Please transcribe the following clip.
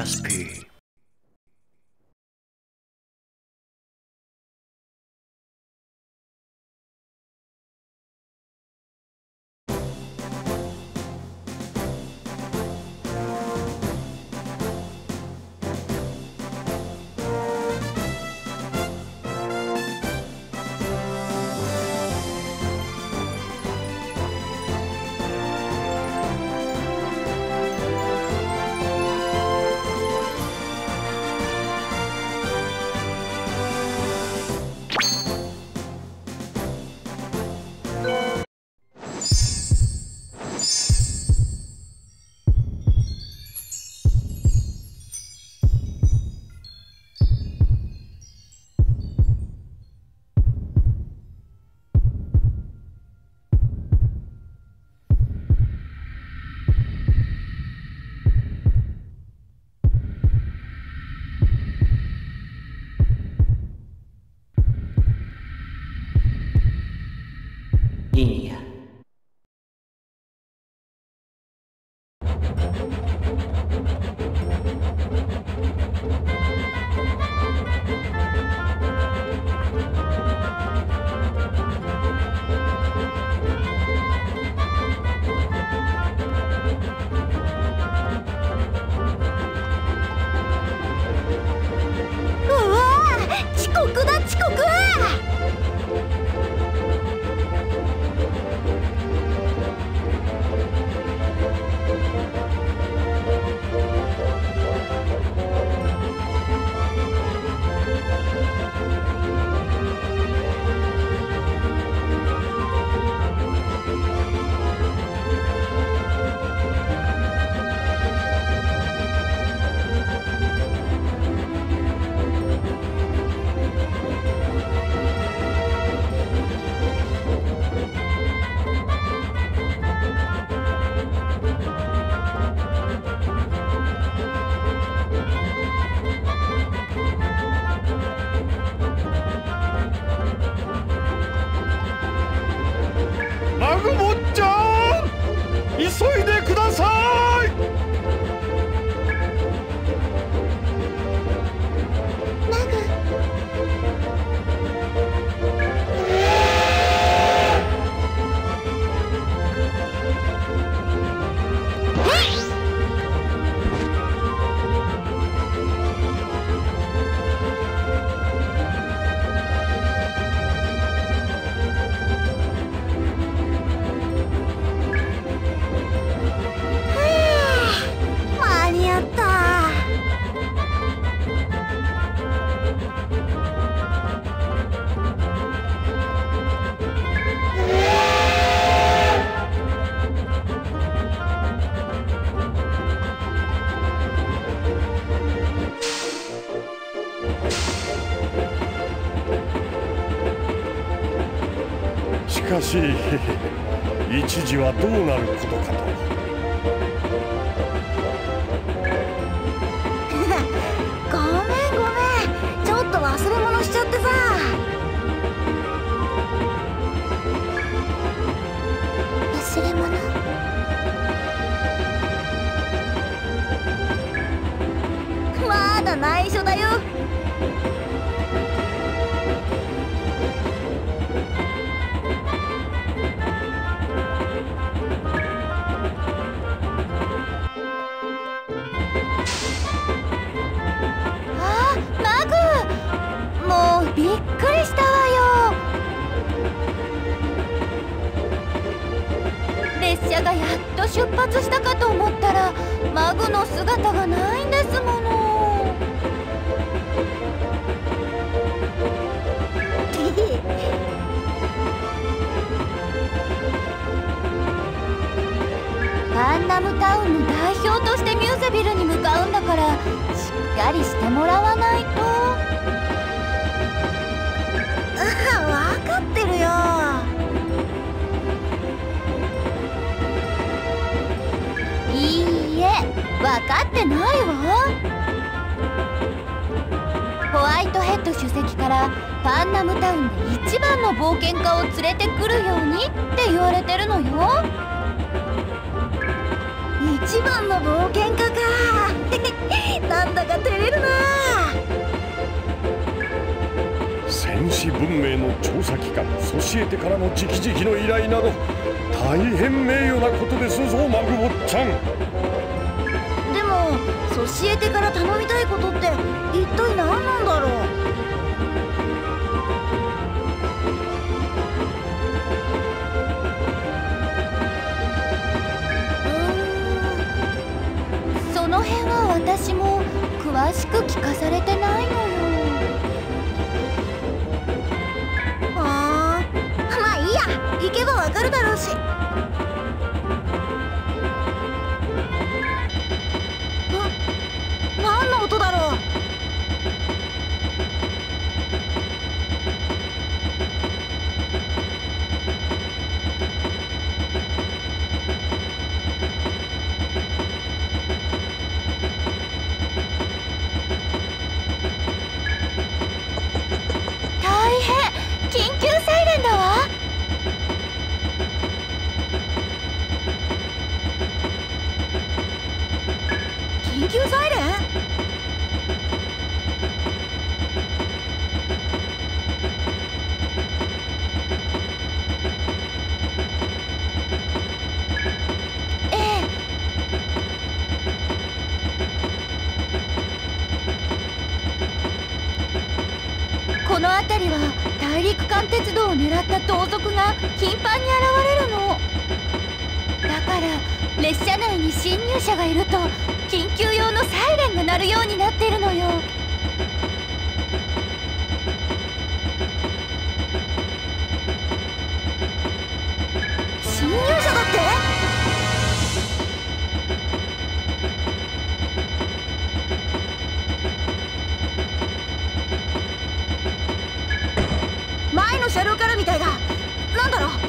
SP。いいんや。 うわー、遅刻だ遅刻。 マグモッちゃん、急いでください。 マグ。間に合った。 しかし一時はどうなることかと。 ごめんごめん、ちょっと忘れ物しちゃってさ。忘れ物？まだ内緒だよ。マグ、もうびっくりしたわよ。列車がやっと出発したかと思ったらマグの姿がないんですもの。ガンダムタウンの代表としてミューゼビルに向かうんだから、しっかりしてもらわないと。分かってるよ。いいえ、分かってないわ。ホワイトヘッド主席からパンナムタウンで一番の冒険家を連れてくるようにって言われてるのよ。 一番の冒険家かなんだか照れるな。 戦士文明の調査機関ソシエテからの直々の依頼など大変名誉なことですぞ、マグボッちゃん。 でもソシエテから頼みたいことって一体何なんだろう。その辺は私も詳しく聞かされてないのよ。まあいいや、行けばわかるだろうし。何の音だろう。大変、緊急サイレンだわ。緊急サイレン？ええ。この辺りは大陸間鉄道を狙った盗賊が頻繁に現れるの。だから列車内に侵入者がいると緊急用のサイレンが鳴るようになってるのよ。侵入者だって？前の車両からみたいだ。なんだろう。